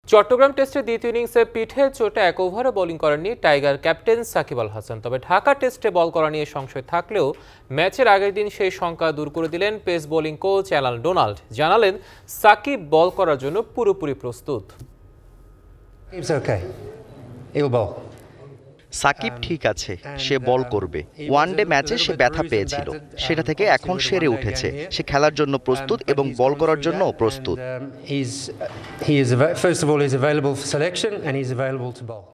চট্টগ্রাম টেস্টের দ্বিতীয় ইনিংসে পিঠে চোটে এক ওভারে বোলিং করেননি টাইগার ক্যাপ্টেন সাকিব আল হাসান। তবে ঢাকা টেস্টে বল করা নিয়ে সংশয় থাকলেও ম্যাচের আগের দিন সেই শঙ্কা দূর করে দিলেন pace bowling coach Allan Donald. জানালেন সাকিব বল করার জন্য পুরোপুরি প্রস্তুত। সাকিব ঠিক আছে, সে বল করবে। ওয়ানডে ম্যাচে সে ব্যথা পেয়েছিল, সেটা থেকে এখন সেরে উঠেছে। সে খেলার জন্য প্রস্তুত এবং বল করার জন্য প্রস্তুত।